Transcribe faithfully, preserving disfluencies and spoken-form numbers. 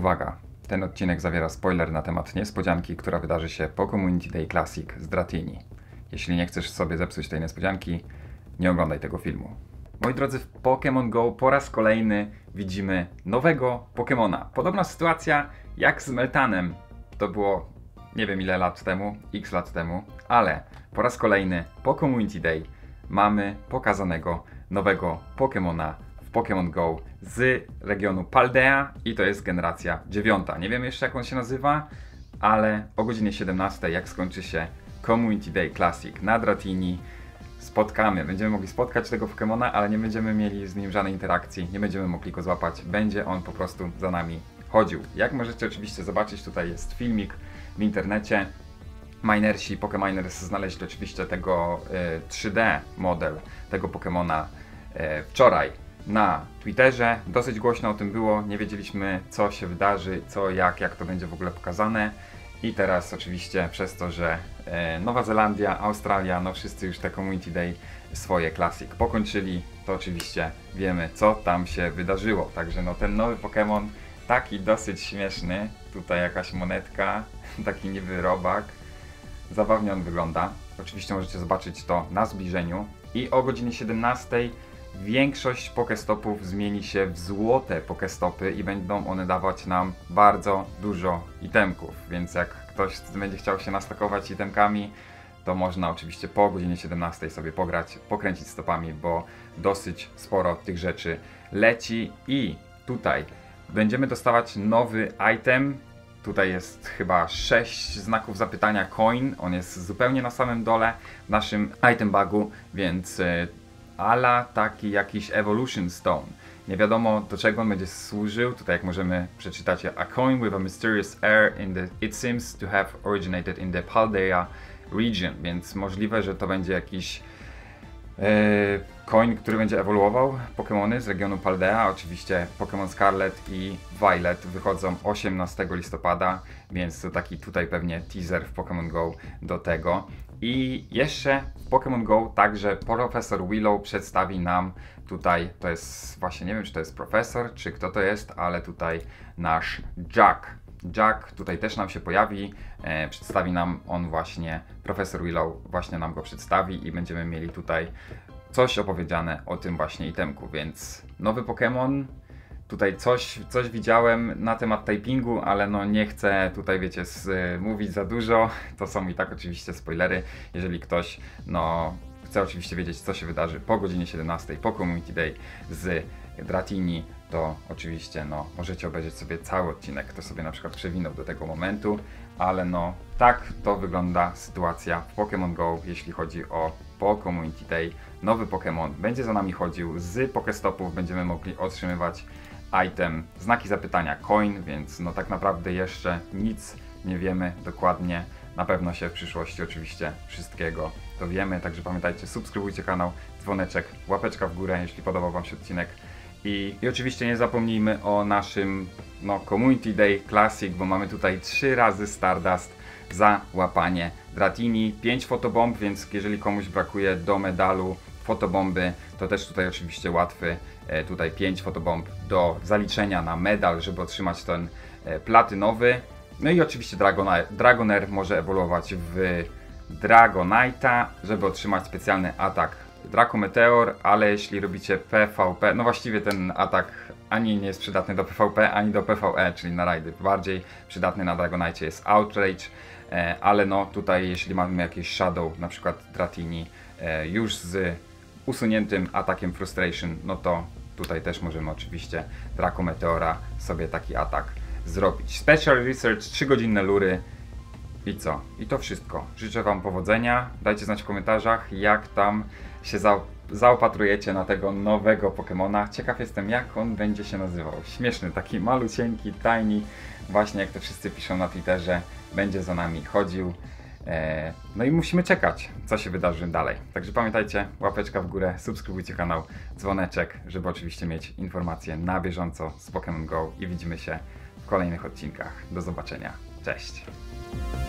Uwaga, ten odcinek zawiera spoiler na temat niespodzianki, która wydarzy się po Community Day Classic z Dratini. Jeśli nie chcesz sobie zepsuć tej niespodzianki, nie oglądaj tego filmu. Moi drodzy, w Pokémon Go po raz kolejny widzimy nowego Pokémona. Podobna sytuacja jak z Meltanem. To było nie wiem ile lat temu, x lat temu, ale po raz kolejny po Community Day mamy pokazanego nowego Pokémona w Pokémon Go z regionu Paldea i to jest generacja dziewiąta. Nie wiem jeszcze jak on się nazywa, ale o godzinie siedemnastej, jak skończy się Community Day Classic na Dratini, spotkamy, będziemy mogli spotkać tego Pokémona, ale nie będziemy mieli z nim żadnej interakcji, nie będziemy mogli go złapać, będzie on po prostu za nami chodził. Jak możecie oczywiście zobaczyć, tutaj jest filmik w internecie. Minersi, Pokeminers znaleźli oczywiście tego y, trzy D model tego Pokémona y, wczoraj na Twitterze. Dosyć głośno o tym było, nie wiedzieliśmy co się wydarzy, co, jak, jak to będzie w ogóle pokazane. I teraz oczywiście przez to, że y, Nowa Zelandia, Australia, no wszyscy już te Community Day swoje Classic pokończyli, to oczywiście wiemy co tam się wydarzyło. Także no ten nowy Pokémon taki dosyć śmieszny, tutaj jakaś monetka, taki niby robak. Zabawnie on wygląda. Oczywiście możecie zobaczyć to na zbliżeniu. I o godzinie siedemnastej większość Pokestopów zmieni się w złote Pokestopy i będą one dawać nam bardzo dużo itemków. Więc jak ktoś będzie chciał się nastakować itemkami, to można oczywiście po godzinie siedemnastej sobie pograć, pokręcić stopami, bo dosyć sporo tych rzeczy leci. I tutaj będziemy dostawać nowy item. Tutaj jest chyba sześć znaków zapytania coin, on jest zupełnie na samym dole w naszym item bagu, więc y, ala taki jakiś evolution stone. Nie wiadomo do czego on będzie służył, tutaj jak możemy przeczytać, a coin with a mysterious air in the, it seems to have originated in the Paldea region, więc możliwe, że to będzie jakiś Yy, coin, który będzie ewoluował Pokémony z regionu Paldea. Oczywiście Pokémon Scarlet i Violet wychodzą osiemnastego listopada, więc to taki tutaj pewnie teaser w Pokémon Go do tego. I jeszcze w Pokémon Go także profesor Willow przedstawi nam tutaj, to jest właśnie, nie wiem czy to jest profesor, czy kto to jest, ale tutaj nasz Jack. Jack tutaj też nam się pojawi, e, przedstawi nam on właśnie, profesor Willow właśnie nam go przedstawi i będziemy mieli tutaj coś opowiedziane o tym właśnie itemku, więc nowy Pokémon, tutaj coś, coś widziałem na temat typingu, ale no nie chcę tutaj wiecie z, y, mówić za dużo, to są i tak oczywiście spoilery, jeżeli ktoś no chce oczywiście wiedzieć co się wydarzy po godzinie siedemnastej, po Community Day z Dratini, to oczywiście no możecie obejrzeć sobie cały odcinek, kto sobie na przykład przewinął do tego momentu, ale no tak to wygląda sytuacja w Pokémon Go, jeśli chodzi o po Community Day. Nowy Pokémon będzie za nami chodził, z Pokestopów będziemy mogli otrzymywać item, znaki zapytania coin, więc no tak naprawdę jeszcze nic nie wiemy dokładnie. Na pewno się w przyszłości oczywiście wszystkiego dowiemy, także pamiętajcie, subskrybujcie kanał, dzwoneczek, łapeczka w górę, jeśli podobał wam się odcinek. I, I oczywiście nie zapomnijmy o naszym no, Community Day Classic, bo mamy tutaj trzy razy Stardust za łapanie Dratini, pięć fotobomb, więc jeżeli komuś brakuje do medalu fotobomby, to też tutaj oczywiście łatwy, e, tutaj pięć fotobomb do zaliczenia na medal, żeby otrzymać ten e, platynowy. No i oczywiście Dragonair, Dragonair może ewoluować w Dragonite'a, żeby otrzymać specjalny atak Draco Meteor, ale jeśli robicie P V P, no właściwie ten atak ani nie jest przydatny do P V P, ani do P V E, czyli na rajdy. Bardziej przydatny na Dragonite jest Outrage, e, ale no tutaj jeśli mamy jakieś Shadow, na przykład Dratini, e, już z usuniętym atakiem Frustration, no to tutaj też możemy oczywiście Draco Meteora sobie taki atak zrobić. Special Research, trzy godzinne lury. I co? I to wszystko. Życzę wam powodzenia. Dajcie znać w komentarzach, jak tam się za, zaopatrujecie na tego nowego Pokemona. Ciekaw jestem, jak on będzie się nazywał. Śmieszny, taki malucieńki, tiny, właśnie jak to wszyscy piszą na Twitterze, będzie za nami chodził. Eee, no i musimy czekać, co się wydarzy dalej. Także pamiętajcie, łapeczka w górę, subskrybujcie kanał, dzwoneczek, żeby oczywiście mieć informacje na bieżąco z Pokémon Go i widzimy się w kolejnych odcinkach. Do zobaczenia. Cześć!